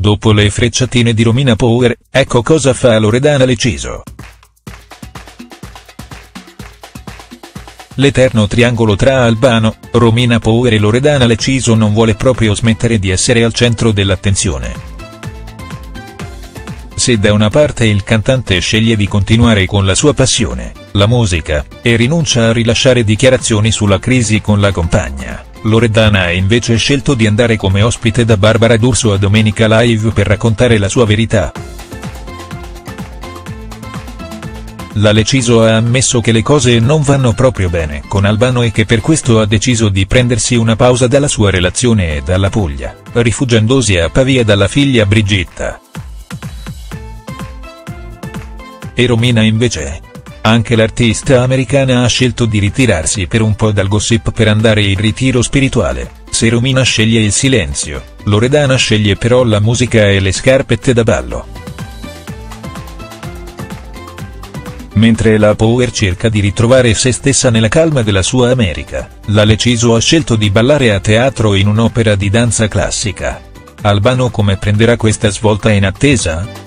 Dopo le frecciatine di Romina Power, ecco cosa fa Loredana Leciso. L'eterno triangolo tra Albano, Romina Power e Loredana Leciso non vuole proprio smettere di essere al centro dell'attenzione. Se da una parte il cantante sceglie di continuare con la sua passione, la musica, e rinuncia a rilasciare dichiarazioni sulla crisi con la compagna, Loredana ha invece scelto di andare come ospite da Barbara D'Urso a Domenica Live per raccontare la sua verità. La Leciso ha ammesso che le cose non vanno proprio bene con Albano e che per questo ha deciso di prendersi una pausa dalla sua relazione e dalla Puglia, rifugiandosi a Pavia dalla figlia Brigitta. E Romina invece? Anche l'artista americana ha scelto di ritirarsi per un po' dal gossip per andare in ritiro spirituale. Se Romina sceglie il silenzio, Loredana sceglie però la musica e le scarpette da ballo. Mentre la Power cerca di ritrovare se stessa nella calma della sua America, la Leciso ha scelto di ballare a teatro in un'opera di danza classica. Albano come prenderà questa svolta in attesa?